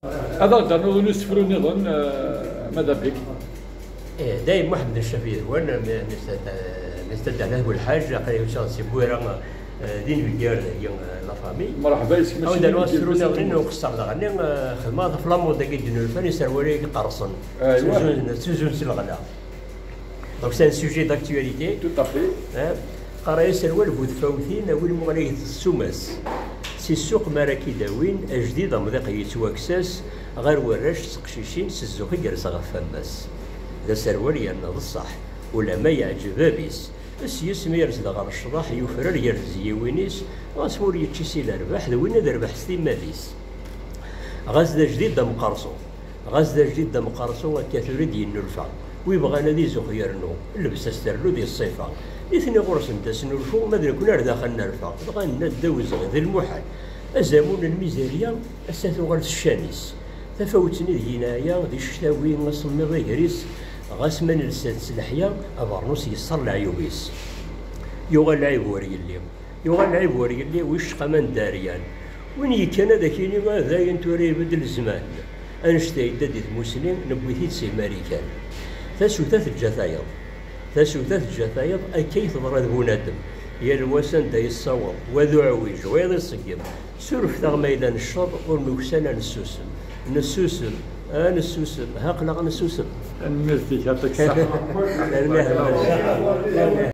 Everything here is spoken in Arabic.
هذا غدا نظن نستفرو نظن ماذا بك؟ دايما واحد من الشفير وانا نستدعى له الحاج قال شخص بويرا دين الجار هي لا فامي مرحبا يسمى او دا نوصلوا انه قصر غني خدمه في لامود داك ديال الفن سروري قرصن سوزون سلغلا دونك سي ان سوجي داكتواليتي تو افي قرايه سروال بود فوتين وين مغليه السماس سي السوق مراكي داوين جديد مذاق يتواكساس غير وراش سقشيشين سزوخي جالس غا فماس هذا سروال يانا بصح ولا ما يعجب بابيس بس يسمي يرزد غير الشطاح يفرر يرز يوينيس غاسمور يتشيسي الارباح ذوين هذا ربح ستين ماليس غازدا جديد دا مقرصو غازدا جديد دا مقرصو كاثوري ديال النلفا ويبغى نادي زوخ يرنو لبس استرلو ديال الصيفه اثني غرس نتاس نلفو ماذا كنا داخل نرفع بغا ندوز ذي المحال الزمون الميزانيه اساتو غير الشانيس تفاوتني هنايا ذي الشتاوي نصمي غيريس غاس من لسات الحياه ابرنوس يصر العيوبيس يوغا العيب وريلي يوغا العيب وريلي وش قمان داريان وين يكان هذاك ما ذاين توري بدل الزمان انشتي دادي المسلم نبويتي سي ماريكان ثاسوثات الجثايض ثاسوثات الجثايض اكي تضرد بنادم يا الوسن دا يصور وذو عويج ويض يصقم سرف تغميلان الشر والمكسان نسوسم نسوسم نسوسم هاقلق نسوسم المزيك يعطيك الصحة